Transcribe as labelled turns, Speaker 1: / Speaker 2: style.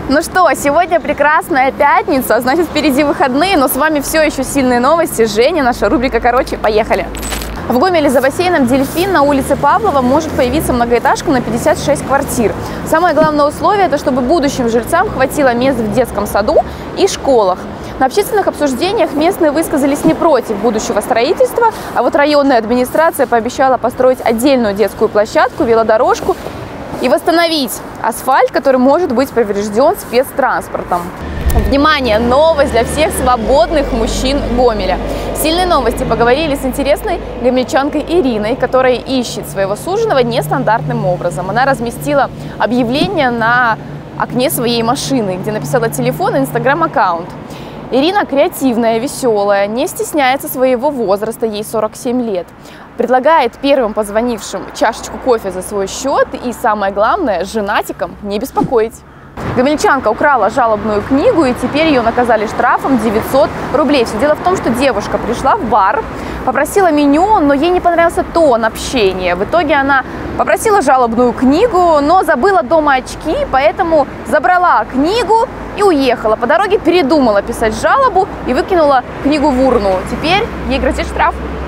Speaker 1: Ну что, сегодня прекрасная пятница, значит, впереди выходные, но с вами все еще сильные новости. Женя, наша рубрика «Короче», поехали! В Гомеле за бассейном «Дельфин» на улице Павлова может появиться многоэтажка на 56 квартир. Самое главное условие – это чтобы будущим жильцам хватило мест в детском саду и школах. На общественных обсуждениях местные высказались не против будущего строительства, а вот районная администрация пообещала построить отдельную детскую площадку, велодорожку и восстановить асфальт, который может быть поврежден спецтранспортом. Внимание! Новость для всех свободных мужчин Гомеля. Сильные новости. Поговорили с интересной гомельчанкой Ириной, которая ищет своего суженого нестандартным образом. Она разместила объявление на окне своей машины, где написала телефон и инстаграм-аккаунт. Ирина креативная, веселая, не стесняется своего возраста, ей 47 лет. Предлагает первым позвонившим чашечку кофе за свой счет и, самое главное, женатикам не беспокоить. Гомельчанка украла жалобную книгу, и теперь ее наказали штрафом 900 рублей. Все дело в том, что девушка пришла в бар, попросила меню, но ей не понравился тон общения. В итоге она попросила жалобную книгу, но забыла дома очки, поэтому забрала книгу и уехала. По дороге передумала писать жалобу и выкинула книгу в урну. Теперь ей грозит штраф.